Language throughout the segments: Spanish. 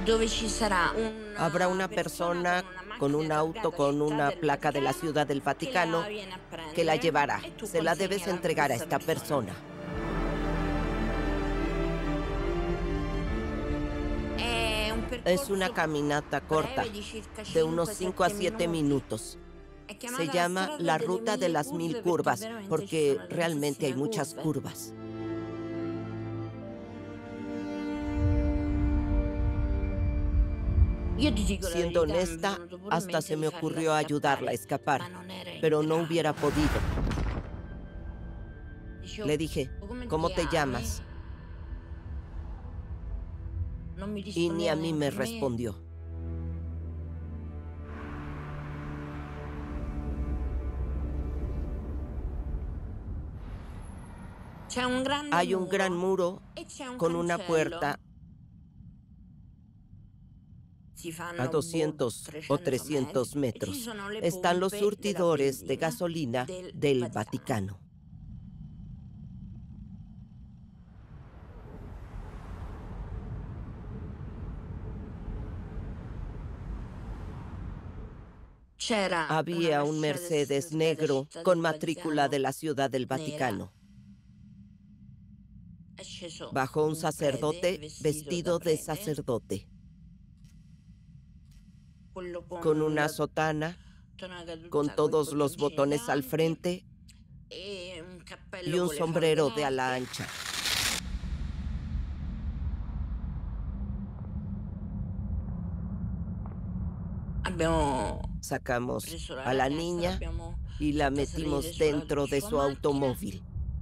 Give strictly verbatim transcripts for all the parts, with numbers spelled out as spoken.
Habrá una persona con un auto con una placa de la Ciudad del Vaticano que la llevará. Se la debes entregar a esta persona. Es una caminata corta, de unos cinco a siete minutos. Se llama la Ruta de las Mil Curvas, porque realmente hay muchas curvas. Siendo honesta, hasta se me ocurrió ayudarla a escapar, pero no hubiera podido. Le dije, ¿cómo te llamas? Y ni a mí me respondió. Hay un gran muro con una puerta a doscientos o trescientos metros. Están los surtidores de gasolina del Vaticano. Había un Mercedes negro con matrícula de la Ciudad del Vaticano. Bajó un sacerdote vestido de sacerdote, con una sotana, con todos los botones al frente y un sombrero de ala ancha. Sacamos a la niña y la metimos dentro de su automóvil.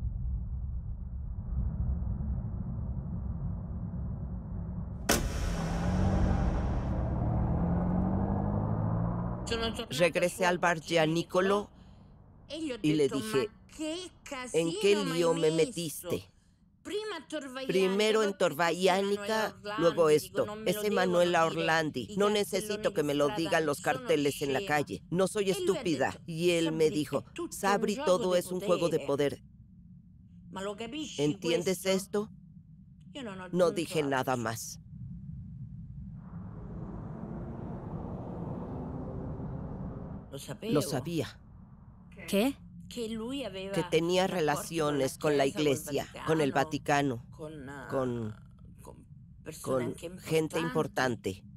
Regresé al bar Gianicolo y le dije, ¿en qué lío me metiste? Primero en Torvaianica, luego esto. Es Emanuela Orlandi. No necesito que me lo digan los carteles en la calle. No soy estúpida. Y él me dijo, Sabri, todo es un juego de poder. ¿Entiendes esto? No dije nada más. Lo sabía. ¿Qué? Que tenía relaciones con la Iglesia, con el Vaticano, con, con gente importante.